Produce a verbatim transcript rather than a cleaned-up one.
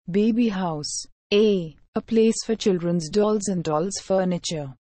Baby house. A. A place for children's dolls and dolls furniture.